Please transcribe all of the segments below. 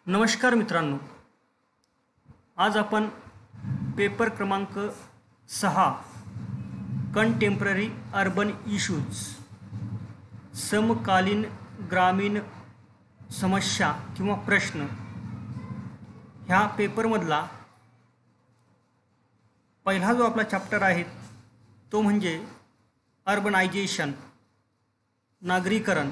नमस्कार मित्रांनो, आज आपण पेपर क्रमांक 6 कंटेम्पररी अर्बन इश्यूज समकालीन ग्रामीण समस्या किंवा प्रश्न ह्या पेपरमधला पहिला जो आपला चॅप्टर आहे तो म्हणजे अर्बनायझेशन, नागरीकरण।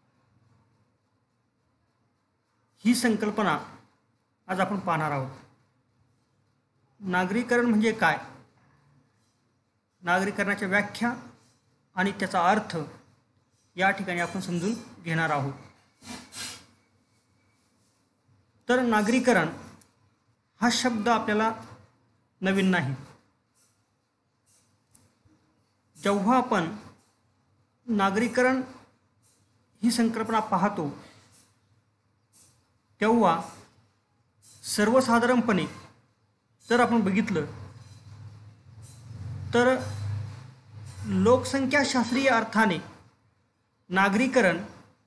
ही संकल्पना आज आपण पाहणार आहोत। नागरीकरण म्हणजे काय, नागरीकरणाची व्याख्या आणि त्याचा अर्थ या ठिकाणी आपण समजून घेणार आहोत। तर नागरीकरण हा शब्द आपल्याला नवीन नाही। जेव्हा आपण नागरीकरण ही संकल्पना पाहतो तेव्हा सर्वसाधारणपणे जर आपण बघितलं तर लोकसंख्याशास्त्रीय अर्थाने नागरीकरण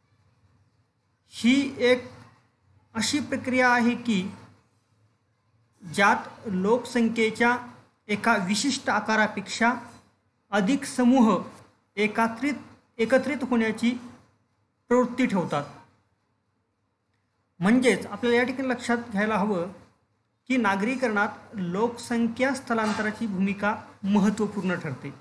ही एक अशी प्रक्रिया आहे की ज्यात लोकसंख्येच्या एका विशिष्ट आकारापेक्षा अधिक समूह एकत्रित होण्याची प्रवृत्ती ठेवतात। म्हणजेच आपल्याला या ठिकाणी लक्षात घ्यायला हवं की नागरीकरणात लोकसंख्या स्थलांतराची भूमिका महत्त्वपूर्ण ठरते।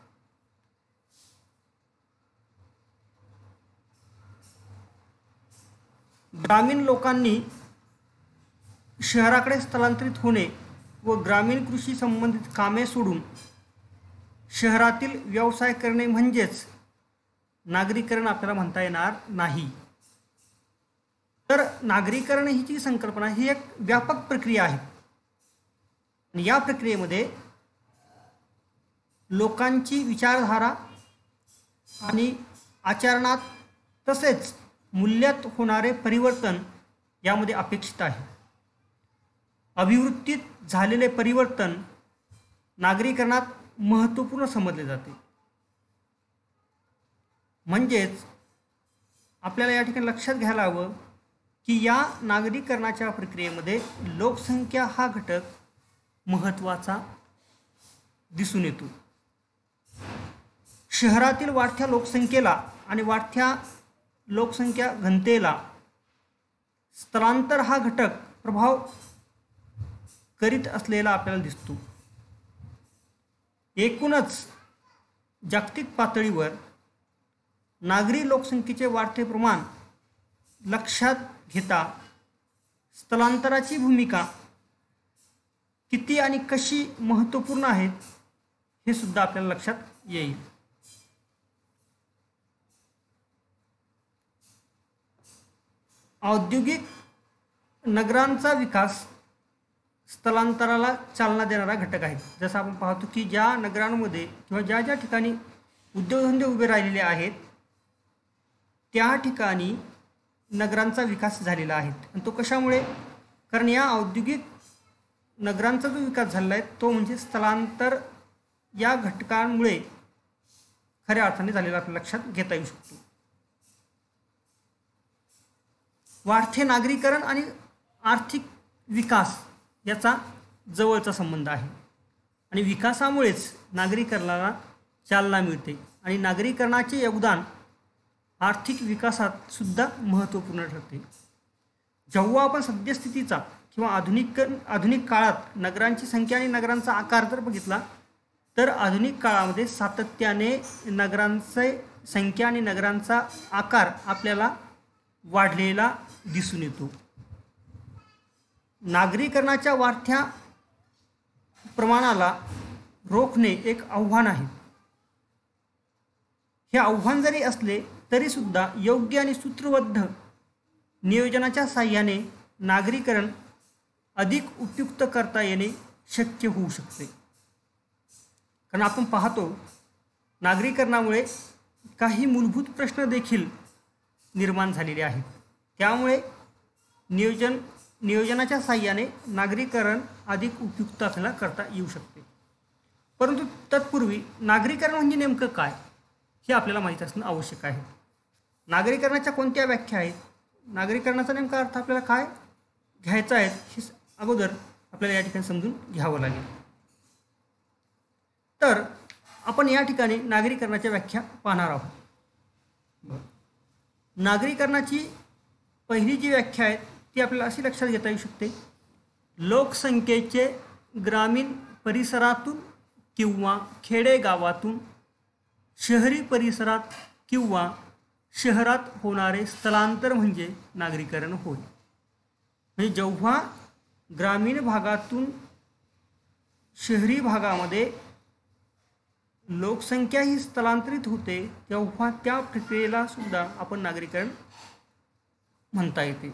ग्रामीण लोकांनी शहराकडे स्थलांतरित होणे व ग्रामीण कृषी संबंधित कामे सोडून शहरातील व्यवसाय करणे म्हणजेच नागरीकरण आपल्याला म्हणता येणार नाही। तर नागरीकरण ही जी संकल्पना ही एक व्यापक प्रक्रिया आहे आणि या प्रक्रियेमध्ये लोकांची विचारधारा आणि आचरणात तसेच मूल्यात होणारे परिवर्तन यामध्ये अपेक्षित आहे। अभिवृत्तीत झालेले परिवर्तन नागरीकरणात महत्त्वपूर्ण समजले जाते। म्हणजेच आपल्याला या ठिकाणी लक्षात घ्यायला हवं की या नागरीकरणाच्या प्रक्रियेमध्ये लोकसंख्या हा घटक महत्त्वाचा दिसून येतो। शहरातील वाढत्या लोकसंख्येला आणि वाढत्या लोकसंख्या घनतेला स्थलांतर हा घटक प्रभाव करीत असलेला आपल्याला दिसतो। एकूणच जागतिक पातळीवर नागरी लोकसंख्येचे वाढते प्रमाण लक्षात घेता स्थलांतराची भूमिका किती आणि कशी महत्त्वपूर्ण आहेत हे सुद्धा आपल्याला लक्षात येईल। औद्योगिक नगरांचा विकास स्थलांतराला चालना देणारा घटक आहे। जसं आपण पाहतो की ज्या नगरांमध्ये किंवा ज्या ज्या ठिकाणी उद्योगधंदे उभे राहिलेले आहेत त्या ठिकाणी नगरांचा विकास झालेला आहे। आणि तो कशामुळे, कारण या औद्योगिक नगरांचा जो विकास झालेला आहे तो म्हणजे स्थलांतर या घटकांमुळे खऱ्या अर्थाने झालेला आपल्याला लक्षात घेता येऊ शकतो। वाढते नागरीकरण आणि आर्थिक विकास याचा जवळचा संबंध आहे आणि विकासामुळेच नागरीकरणाला चालना मिळते आणि नागरीकरणाचे योगदान आर्थिक विकासात सुद्धा महत्त्वपूर्ण ठरते। जेव्हा आपण सद्यस्थितीचा किंवा आधुनिक काळात नगरांची संख्या आणि नगरांचा आकार जर बघितला तर आधुनिक काळामध्ये सातत्याने नगरांची संख्या आणि नगरांचा आकार आपल्याला वाढलेला दिसून येतो। नागरीकरणाच्या वाढत्या प्रमाणाला रोखणे एक आव्हान आहे। हे आव्हान जरी असले तरी सुद्धा योग्य आणि सूत्रबद्ध नियोजनाच्या साहाय्याने नागरीकरण अधिक उपयुक्त करता येणे शक्य होऊ शकते। कारण आपण पाहतो नागरीकरणामुळे काही मूलभूत प्रश्न देखील निर्माण झालेले आहेत। त्यामुळे नियोजनाच्या साहाय्याने नागरीकरण अधिक उपयुक्त आपल्याला करता येऊ शकते। परंतु तत्पूर्वी नागरीकरण म्हणजे नेमकं काय हे आपल्याला माहीत असणं आवश्यक आहे। नागरीकरणाच्या कोणत्या व्याख्या आहेत, नागरीकरणाचा नेमका अर्थ आपल्याला काय घ्यायचा आहे हे अगोदर आपल्याला या ठिकाणी समजून घ्यावं लागेल. तर आपण या ठिकाणी नागरीकरणाच्या व्याख्या पाहणार आहोत. नागरीकरणाची पहिली जी व्याख्या आहे ती आपल्याला अशी लक्षात घेता येऊ शकते. लोकसंख्येचे ग्रामीण परिसरातून किंवा खेडेगावातून शहरी परिसरात किंवा शहरात होणारे स्थलांतर म्हणजे नागरीकरण होय. म्हणजे जेव्हा ग्रामीण भागातून शहरी भागामध्ये लोकसंख्या ही स्थलांतरित होते तेव्हा त्या प्रक्रियेला सुद्धा आपण नागरीकरण म्हणता येते.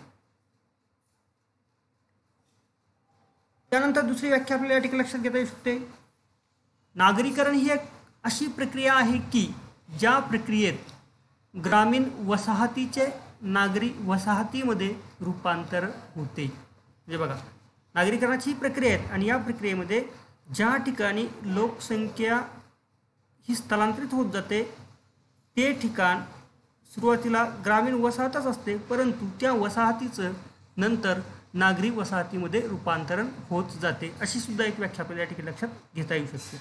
त्यानंतर दुसरी व्याख्या आपल्याला या ठिकाणी लक्षात घेता येऊ शकते. नागरीकरण ही एक अशी प्रक्रिया आहे की ज्या प्रक्रियेत ग्रामीण वसाहतीचे नागरी वसाहतीमध्ये रूपांतर होते. म्हणजे बघा, नागरीकरणाची ही प्रक्रिया आहे आणि या प्रक्रियेमध्ये ज्या ठिकाणी लोकसंख्या ही स्थलांतरित होत जाते ते ठिकाण सुरुवातीला ग्रामीण वसाहतच असते, परंतु त्या वसाहतीचं नंतर नागरी वसाहतीमध्ये रूपांतरण होत जाते. अशी सुद्धा एक व्याख्या आपल्याला या ठिकाणी लक्षात घेता येऊ शकते.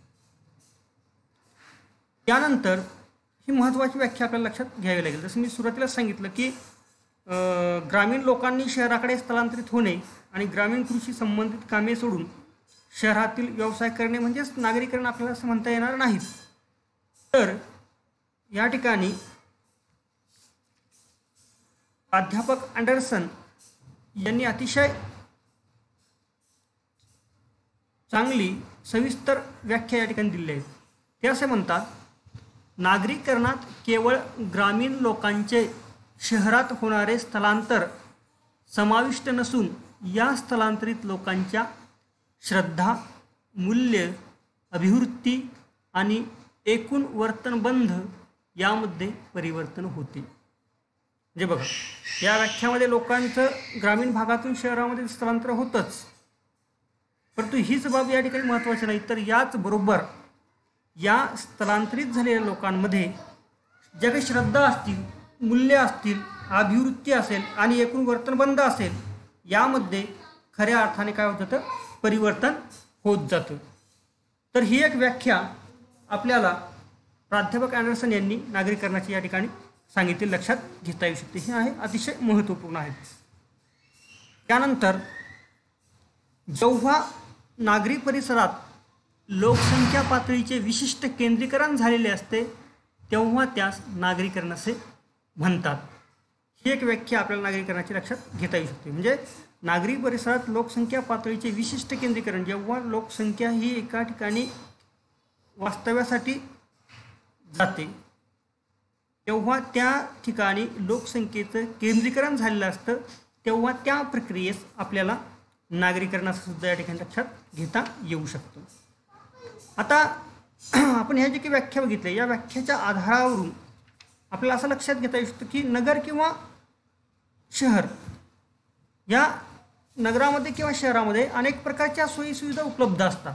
त्यानंतर ही महत्त्वाची व्याख्या आपल्याला लक्षात घ्यावी लागेल. जसं मी सुरुवातीला सांगितलं की ग्रामीण लोकांनी शहराकडे स्थलांतरित होणे आणि ग्रामीण कृषी संबंधित कामे सोडून शहरातील व्यवसाय करणे म्हणजेच नागरीकरण आपल्याला असं म्हणता येणार नाही. तर या ठिकाणी प्राध्यापक अँडरसन यांनी अतिशय चांगली सविस्तर व्याख्या या ठिकाणी दिली आहे. ते असे म्हणतात, नागरीकरणात केवळ ग्रामीण लोकांचे शहरात होणारे स्थलांतर समाविष्ट नसून या स्थलांतरित लोकांच्या श्रद्धा, मूल्य, अभिवृत्ती आणि एकूण वर्तनबंध यामध्ये परिवर्तन होते. म्हणजे बघा, या व्याख्यामध्ये लोकांचं ग्रामीण भागातून शहरामध्ये स्थलांतर होतंच, परंतु हीच बाब या ठिकाणी महत्त्वाची नाही, तर याचबरोबर या स्थलांतरित झालेल्या लोकांमध्ये ज्या काही श्रद्धा असतील, मूल्य असतील, अभिवृत्ती असेल आणि एकूण वर्तनबंध असेल यामध्ये खऱ्या अर्थाने काय होत जातं, परिवर्तन होत जातं. तर ही एक व्याख्या आपल्याला प्राध्यापक अँडरसन यांनी नागरीकरणाची या ठिकाणी सांगितले, लक्षात घेता येऊ शकते. हे आहे अतिशय महत्त्वपूर्ण आहे. त्यानंतर जेव्हा नागरी परिसरात लोकसंख्या पातळीचे विशिष्ट केंद्रीकरण झालेले असते तेव्हा त्यास नागरीकरण असे म्हणतात. ही एक व्याख्या आपल्याला नागरीकरणाची लक्षात घेता येऊ शकते. म्हणजे नागरी परिसरात लोकसंख्या पातळीचे विशिष्ट केंद्रीकरण, जेव्हा लोकसंख्या ही एका ठिकाणी वास्तव्यासाठी जाते तेव्हा त्या ठिकाणी लोकसंख्येचं केंद्रीकरण झालेलं असतं, तेव्हा त्या प्रक्रियेस आपल्याला नागरीकरणाचं सुद्धा या ठिकाणी लक्षात घेता येऊ शकतं. आता आपण ह्या जे काही व्याख्या बघितल्या या व्याख्याच्या आधारावरून आपल्याला असं लक्षात घेता येऊ शकतं की नगर किंवा शहर, या नगरामध्ये किंवा शहरामध्ये अनेक प्रकारच्या सोयीसुविधा उपलब्ध असतात.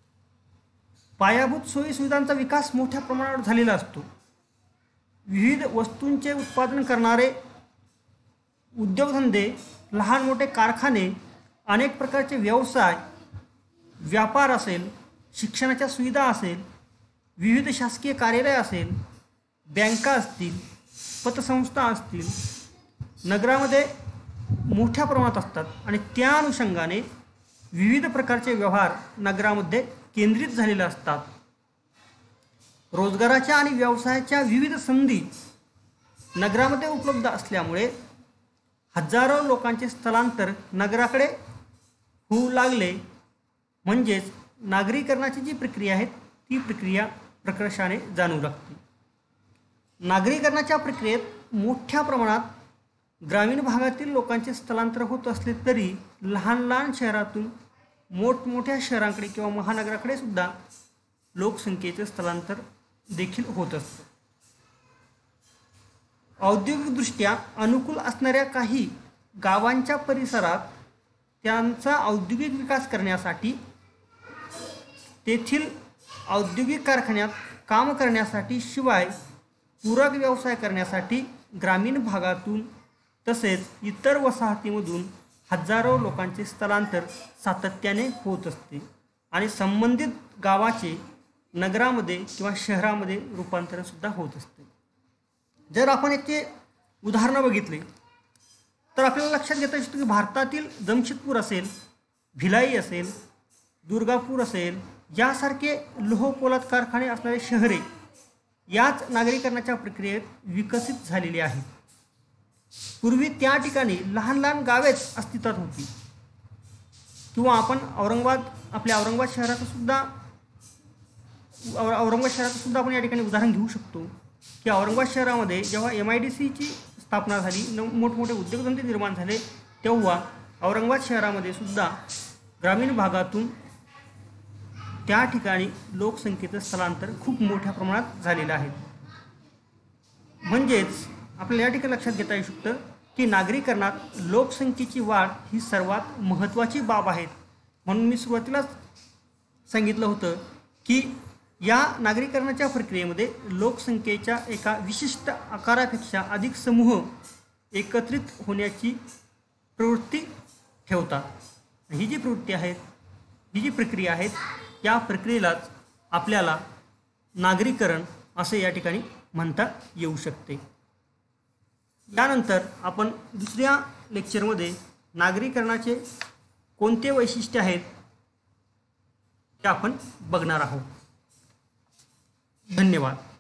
पायाभूत सोयीसुविधांचा विकास मोठ्या प्रमाणावर झालेला असतो. विविध वस्तूंचे उत्पादन करणारे उद्योगधंदे, लहान मोठे कारखाने, अनेक प्रकारचे व्यवसाय, व्यापार असेल, शिक्षणाच्या सुविधा असेल, विविध शासकीय कार्यालय असेल, बँका असतील, पतसंस्था असतील, नगरामध्ये मोठ्या प्रमाणात असतात आणि त्या अनुषंगाने विविध प्रकारचे व्यवहार नगरामध्ये केंद्रित झालेले असतात. रोजगाराच्या आणि व्यवसायाच्या विविध संधी नगरामध्ये उपलब्ध असल्यामुळे हजारो लोकांचे स्थलांतर नगराकडे होऊ लागले. म्हणजेच नागरीकरणाची जी प्रक्रिया आहे ती प्रक्रिया प्रकर्षाने जाणू लागते. नागरीकरणाच्या प्रक्रियेत मोठ्या प्रमाणात ग्रामीण भागातील लोकांचे स्थलांतर होत असले तरी लहान लहान शहरातून मोठमोठ्या शहरांकडे किंवा महानगराकडे सुद्धा लोकसंख्येचे स्थलांतर देखील होत असतं. औद्योगिकदृष्ट्या अनुकूल असणाऱ्या काही गावांच्या परिसरात त्यांचा औद्योगिक विकास करण्यासाठी, तेथील औद्योगिक कारखान्यात काम करण्यासाठी, शिवाय पूरक व्यवसाय करण्यासाठी ग्रामीण भागातून तसेच इतर वसाहतीमधून हजारो लोकांचे स्थलांतर सातत्याने होत असते आणि संबंधित गावाचे नगरामध्ये किंवा शहरामध्ये रूपांतरणसुद्धा होत असते. जर आपण याचे उदाहरणं बघितले तर आपल्याला लक्षात घेता येतं की भारतातील जमशेदपूर असेल, भिलाई असेल, दुर्गापूर असेल यासारखे लोह पोलाद कारखाने असणारे शहरे याच नागरीकरणाच्या प्रक्रियेत विकसित झालेली आहेत. पूर्वी त्या ठिकाणी लहान लहान गावेच अस्तित्वात होती. किंवा आपण आपल्या औरंगाबाद शहराचं सुद्धा आपण या ठिकाणी उदाहरण घेऊ शकतो की औरंगाबाद शहरामध्ये जेव्हा MIDCची स्थापना झाली, मोठमोठे उद्योगधंदे निर्माण झाले, तेव्हा औरंगाबाद शहरामध्ये सुद्धा ग्रामीण भागातून त्या ठिकाणी लोकसंख्येचं स्थलांतर खूप मोठ्या प्रमाणात झालेलं आहे. म्हणजेच आपल्याला या ठिकाणी लक्षात घेता येऊ शकतं की नागरीकरणात लोकसंख्येची वाढ ही सर्वात महत्त्वाची बाब आहे. म्हणून मी सुरुवातीलाच सांगितलं होतं की या नागरीकरणाच्या प्रक्रियेमध्ये लोकसंख्येच्या एका विशिष्ट आकारापेक्षा अधिक समूह एकत्रित होण्याची प्रवृत्ती ठेवतात. ही जी प्रवृत्ती आहेत, ही जी प्रक्रिया आहेत, या प्रक्रियेलाच आपल्याला नागरीकरण असे या ठिकाणी म्हणता येऊ शकते. यानंतर आपण दुसऱ्या लेक्चरमध्ये नागरीकरणाचे कोणते वैशिष्ट्य आहेत ते आपण बघणार आहोत. धन्यवाद.